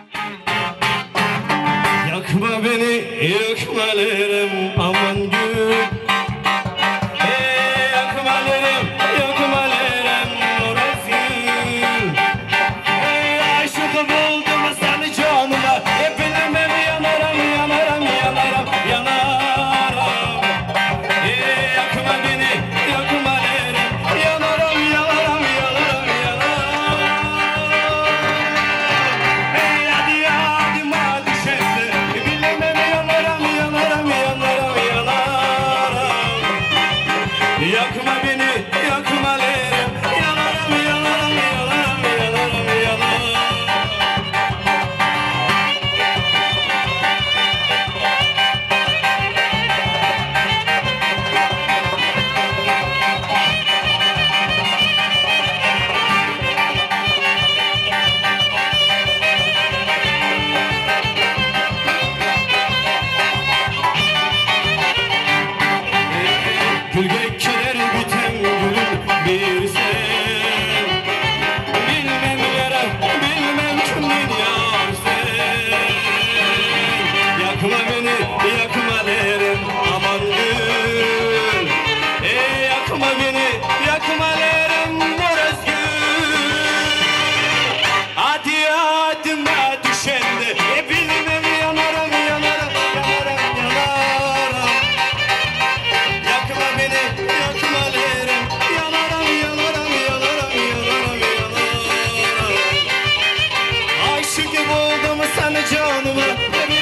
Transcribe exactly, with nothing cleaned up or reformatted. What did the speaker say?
Yakma beni, yakmalarım aman gül. Hey yakmalarım, yakmalarım orası. Hey aşık buldum seni canıma. Hep bilmem yanarım, yanarım, yanarım, yanarım. Hey yakma beni, yakmalarım. Yanarım, yanarım, yanarım, yanarım. Hey hadi hadi madem şefte. Yakma beni, yakma lerim. Yanarım, yanarım, yanarım, yanarım, yanarım. Gül geçiler biten gülüm bir sen. Bilmem yara, bilmem kimin yar sen. Yakma beni, yakma derim aman gül. Ey yakma beni, yakma derim orası gül. Hadi adıma düşende e bilmem yanarım, yanarım, yanarım, yanarım. Yakma beni, yakma lerim. Yanarım, yanarım, yanarım, yanarım, yanarım. Aşık buldum seni canıma.